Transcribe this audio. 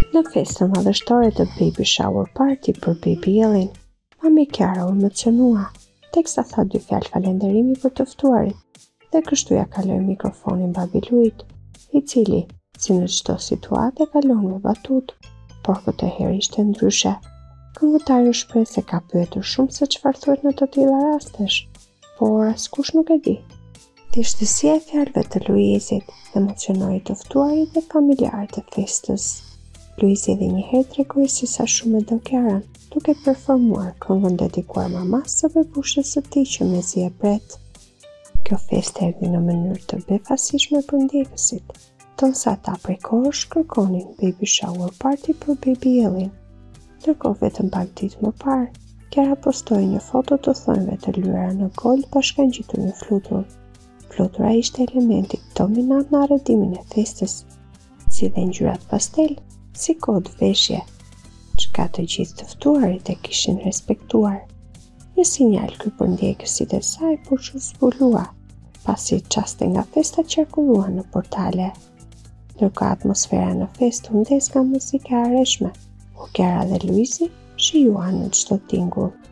Në festën madhështore të baby shower party për baby Ellin, mami Kiara u emocionua, teksa tha 2 fjalë falënderimi për të ftuarit, dhe kështu ja kaloi mikrofonin babi Luit, i cili, si në çdo situatë, kalon me batutë, por këtë herë ishte ndryshe. Këngëtari u shpreh se ka pyetur shumë se çfarë thuhet në të tilla rastesh, por askush nuk e di. Thjeshtësia e fjalëve të Luizit emocionoi të ftuarit dhe familjarët e festës. Luizi edhe një herë tregoi se sa shumë e do Kiaran, duke performuar këngën dedikuar mamas së bebushës së tij që mezi e pret. Kjo festë erdhi në mënyrë të befasishme për ndjekësit, ndërsa ata prej kohësh kërkonin baby shower party për baby Ellin. Ndërkohë vetëm pak ditë më parë, Kiara postoi një foto të thonjve të lyera në gol bashkangjitur në flutur. Flutura ishte elementi dominant në arredimin e festës, si dhe ngjyrat pastel, si kodë veshje, çka të gjithë të ftuarit e kishin respektuar. Një sinjal ky për ndjekësit e saj, por që zbulua, pasi çaste nga festa qarkulluan në portale. Ndërkohë atmosfera në festë u ndes nga muzika e arreshme, ku Kiara dhe Luizi shijuan në çdo tingull.